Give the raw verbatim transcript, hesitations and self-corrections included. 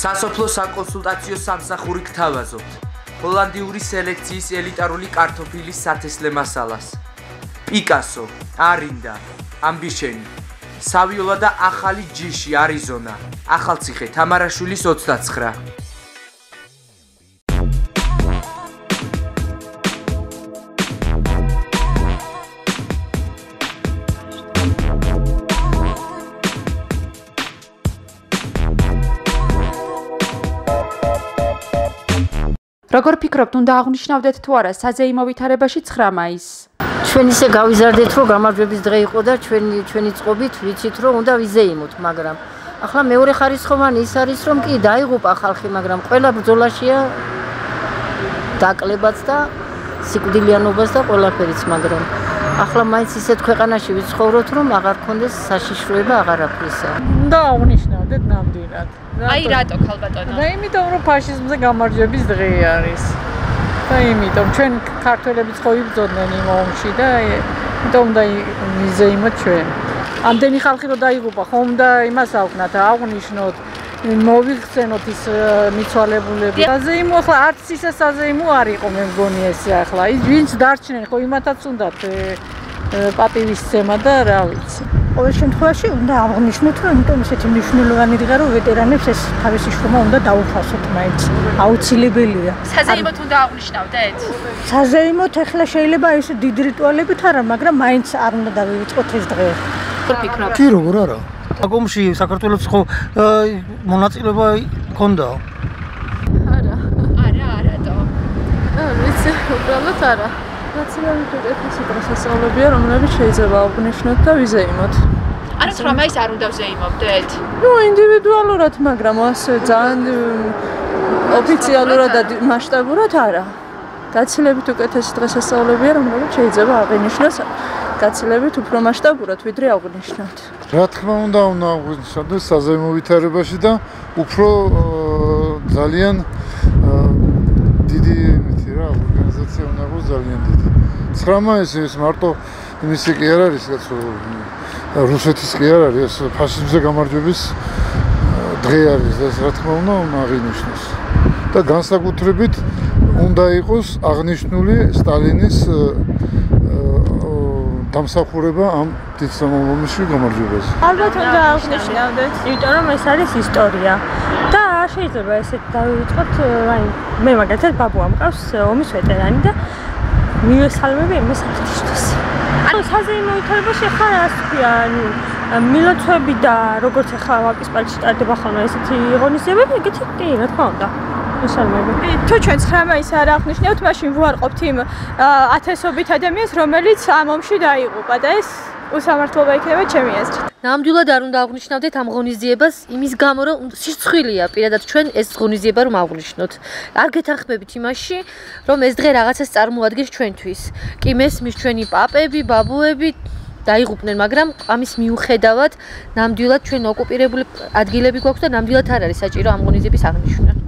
სასოფლო საკონსულტაციო სამსახური გთავაზობთ ჰოლანდიური სელექციის ელიტარული კარტოფილის სათესლე მასალას. პიკასო, არინდა, ამბიშენი, სავიოლა და ახალი ჯიში, არიზონა, ახალციხე, თამარაშვილის ოცდაცხრა. როგორ ფიქრობთ, უნდა აღვნიშნავდეთ თუ არა საზეიმო ვითარებაში ცხრა მაისს? ჩვენ ისე გავიზარდეთ, რომ გამარჯვების დღე იყო და ჩვენი ჩვენი წყობით ვიცით, რომ უნდა ვიზეიმოთ, მაგრამ ახლა მეორე ხარისხოვანი ის არის, რომ კი დაიღუპა ხალხი, მაგრამ ყველა ბრძოლაშია დაკლებაც და სიკვდილიანობას და ყველაფერიც, მაგრამ ახლა მაინც ისეთ ქვეყანაში ვიცხოვროთ, რომ აღარ გქონდეს საშიშროება აღარაფრისა. უნდა აღვნიშნავდეთ ნამდვილად. აი რატო ქალბატონო? და იმიტომ რომ ფაშიზმზე გამარჯვების დღე არის. და იმიტომ ჩვენ ქართველებიც ხო იბრძოდნენ იმ ომში და იმიტომ უნდა ვიზეიმოთ ჩვენ. ამდენი ხალხი რო დაიღუპა, ხომ უნდა იმას აღვქნათ, აღვნიშნოთ, მოვიხსენოთ ის მიცვალებულები. საზეიმო ახლა არც ისე საზეიმო არ იყო, მე მგონი ესე ახლა. ის ვინც დარჩნენ, ხო იმათაც უნდათ პატივისცემა და რა ვიცი. ყოველ შემთხვევაში უნდა აღვნიშნოთ, რომ იმიტომ ისეთი მნიშვნელოვანი დღე, რომ ვეტერანებს ეს თავისი შრომა უნდა დაუფასოთ მაინც. აუცილებელია. საზეიმოთ უნდა აღვნიშნავდეთ? საზეიმოთ ახლა შეიძლება ესე დიდ რიტუალებით არა, მაგრამ მაინც არ უნდა დავივიწყოთ ეს დღე. როგორ ფიქრობთ? კი როგორ არა? აკომში საქართველოს ხო მონაწილეობა ჰქონდა? არა. არა, არათო. არ ვიცი, უბრალოდ არა. ნაციონალური ტექნიკის დღესასწაულებია, რომლებიც შეიძლება აღვნიშნოთ და ვიზეიმოთ. არა, ცხრა მაისს არ უნდა ვზეიმობდეთ? ნუ ინდივიდუალურად, მაგრამ ასე ძალიან ოფიციალურად და მასშტაბურად არა. გაცილებით უკეთესი დღესასწაულებია, რომლებიც შეიძლება აღინიშნოს გაცილებით უფრო მასშტაბურად, ვიდრე აღვნიშნოთ. რა თქმა უნდა, უნდა აღვნიშნოთ საზეიმო ვითარებაში და უფრო ძალიან დიდი იმითი რა, ორგანიზაცია უნდა იყოს ძალიან დიდი. ცხრა მაისი ეს მარტო იმისი კი არ არის, კაცო, რუსეთის კი არ არის, ეს ფაშიზმზე გამარჯვების დღე არის და რა თქმა უნდა, აღინიშნოს. და განსაკუთრებით უნდა იყოს აღნიშნული სტალინის დამსახურება ამ დიდ სამამულოში გამარჯვებაზე. ალბათ უნდა აღვნიშნავდეთ, იმიტომ რომ ეს არის ისტორია. და შეიძლება ესეთ დავიწყოთ, აი მე მაგალითად ბაბუა მყავს ომის ვეტერანი და მივესალმები იმას არტისტოს. ანუ საზეიმო ვითარებაში ხა რას ქვია, ანუ მილოცვები და როგორც ახლა ვაკისპალში ტარდება ხოლმე ესეთი ღონისძიებები, ეგეთი კი რა თქმა უნდა. თუ ჩვენ ცხრა მაისს არ აღვნიშნავთ, მაშინ ვუარყოფთ იმ ათასობით ადამიანს, რომელიც ამ ომში დაიღუპა და ეს უსამართლობა იქნება ჩემი აზრით. ნამდვილად არ უნდა აღვნიშნავდეთ ამ ღონისძიებას იმის გამო, რომ სიცხვილეა პირადად ჩვენ ეს ღონისძიება რომ აღვნიშნოთ. არ გეთანხმებით იმაში, რომ ეს დღე რაღაცას წარმოადგენს ჩვენთვის. კი მესმის ჩვენი პაპები, ბაბუები დაიღუპნენ, მაგრამ ამის მიუხედავად ნამდვილად ჩვენ ოკუპირებული ადგილები გვაქვს და ნამდვილად არ არის საჭირო ამ ღონისძიების აღნიშვნა.